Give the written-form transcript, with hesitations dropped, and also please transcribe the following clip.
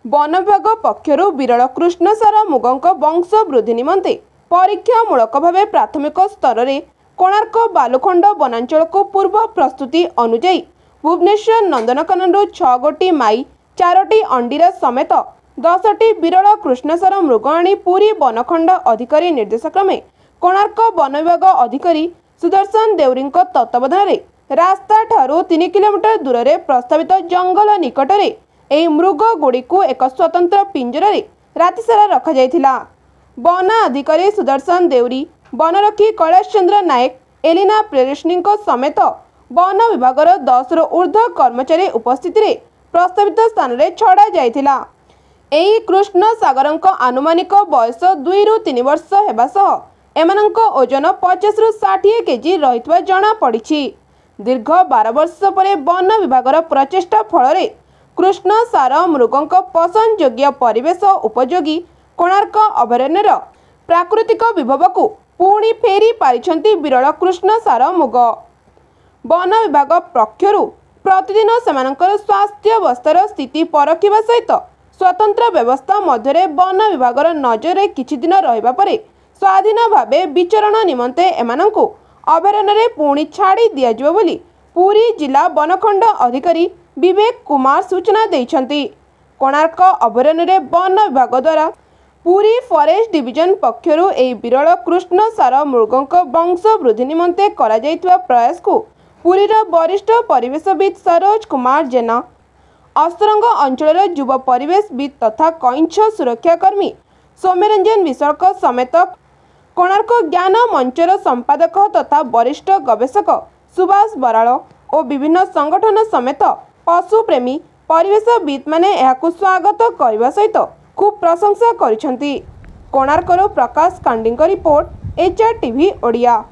One विभाग पक्षर विरल कृष्णसार मुगंक वंश वृद्धि निमंते परीक्षामूलक भाव प्राथमिक स्तर में कोणार्क बालुखंड वनांचल को पूर्व प्रस्तुति अनुजाई भुवनेश्वर नंदनकानन 6 गोटी माई 4टी अंडीर समेत 10टी विरल कृष्णसार मृग आनी पुरी वनखंड अधिकारी निर्देशक्रमे कोणार्क वन विभाग अधिकारी सुदर्शन देउरी तत्वावधान में रास्ता ठारू 3 किलोमीटर दूर में प्रस्तावित जंगल निकट में ଏହି ମୃଗ ଗୁଡ଼ିକୁ ଏକ ସ୍ୱତନ୍ତ୍ର ପିଞ୍ଜରାରେ ରାତିସାରା ରଖାଯାଇଥିଲା। ବନ ଅଧିକାରୀ ସୁଦର୍ଶନ ଦେଉରୀ, ବନରକ୍ଷୀ କୈଳାସ ଚନ୍ଦ୍ର ନାୟକ, ଏଲିନା ପ୍ରିୟଦର୍ଶିନୀଙ୍କ ସମେତ ବନ ବିଭାଗର 10ରୁ ଊର୍ଦ୍ଧ୍ୱ କର୍ମଚାରୀ ଉପସ୍ଥିତିରେ ପ୍ରସ୍ତାବିତ ସ୍ଥାନରେ ଛଡ଼ା ଯାଇଥିଲା। ଏହି କୃଷ୍ଣ ସାଗରଙ୍କ ଆନୁମାନିକ ବୟସ 2ରୁ 3 ବର୍ଷ ହେବା ସହ ଏମାନଙ୍କ ଓଜନ 50ରୁ 60 କେଜି ରହିଥିବା ଜଣାପଡ଼ିଛି। ଦୀର୍ଘ 12 ବର୍ଷ ପରେ ବନ ବିଭାଗର ପ୍ରଚେଷ୍ଟା ଫଳରେ कृष्णसार मृगों पसंद योग्य परिवेश उपयोगी कोणार्क अभयारण्यर प्राकृतिक विभव को पुणी फेरी पारिछंती विरल कृष्णसार मृग। वन विभाग पक्षर प्रतिदिन सेमानंकर स्वास्थ्यावस्थार स्थिति परखिबा सहित स्वतंत्र व्यवस्था मध्य वन विभागर नजर किछि दिन रहिबा परे स्वाधीन भावे विचरण निमंते एमानंकु अभयारण्य पुणी छाड़ी दियाजिबो बोली पुरी जिला वनखंड अधिकारी विवेक कुमार सूचना देइछंती। कोणार्क अभयारण्य वन विभाग द्वारा पुरी फॉरेस्ट डिविजन पक्षरु एही विरल कृष्णसार मृगों वंश वृद्धि निमंते करा जाइतवा प्रयास को पुरीर वरिष्ठ परिवेशविद सरोज कुमार जेना, असरंग अंचल युव परिवेशविद तथा कईंछ सुरक्षाकर्मी सौम्यरंजन विश्वाल समेत कोणार्क ज्ञान मंचर संपादक तथा वरिष्ठ गवेषक सुभाष बराल और विभिन्न संगठन समेत पशुप्रेमी परिवेशविद माने एहाकु स्वागत करने सहित खूब प्रशंसा करिसेंती। कोणार्करो प्रकाश कांडीଙ୍କ रिपोर्ट HR TV ओडिया।